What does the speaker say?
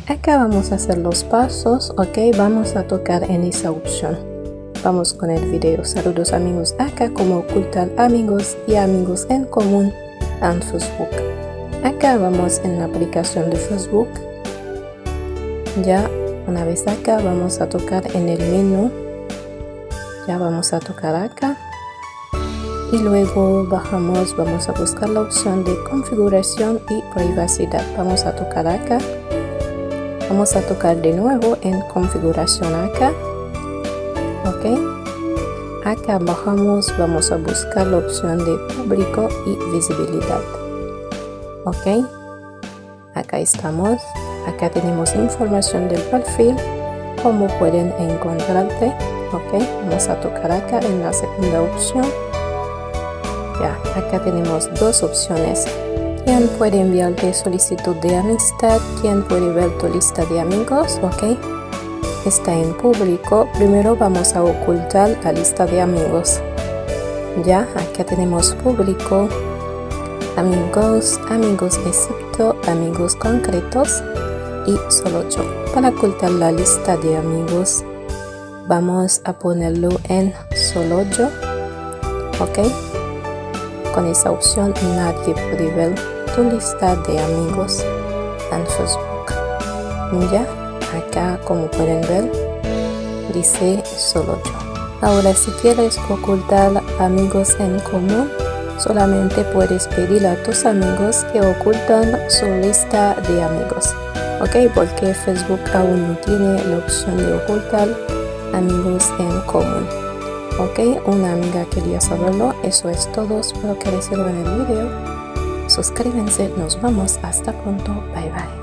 Acá vamos a hacer los pasos, ok, vamos a tocar en esa opción. Vamos con el video. Saludos amigos, acá cómo ocultar amigos y amigos en común en Facebook. Acá vamos en la aplicación de Facebook. Ya una vez acá vamos a tocar en el menú. Ya vamos a tocar acá. Y luego bajamos, vamos a buscar la opción de configuración y privacidad. Vamos a tocar acá. Vamos a tocar de nuevo en configuración acá. Ok. Acá bajamos, vamos a buscar la opción de público y visibilidad. Ok. Acá estamos. Acá tenemos información del perfil. Cómo pueden encontrarte. Ok. Vamos a tocar acá en la segunda opción. Ya, acá tenemos dos opciones. ¿Quién puede enviarte solicitud de amistad? ¿Quién puede ver tu lista de amigos? Ok. Está en público. Primero vamos a ocultar la lista de amigos. Ya, acá tenemos público. Amigos, amigos excepto amigos concretos y solo yo. Para ocultar la lista de amigos, vamos a ponerlo en solo yo. Ok. Con esa opción nadie puede ver tu lista de amigos en Facebook. Ya, acá como pueden ver dice solo yo. Ahora si quieres ocultar amigos en común, solamente puedes pedir a tus amigos que ocultan su lista de amigos. Ok, porque Facebook aún no tiene la opción de ocultar amigos en común. Ok, una amiga quería saberlo. Eso es todo, espero que les sirva el video. Suscríbanse, nos vemos, hasta pronto, bye bye.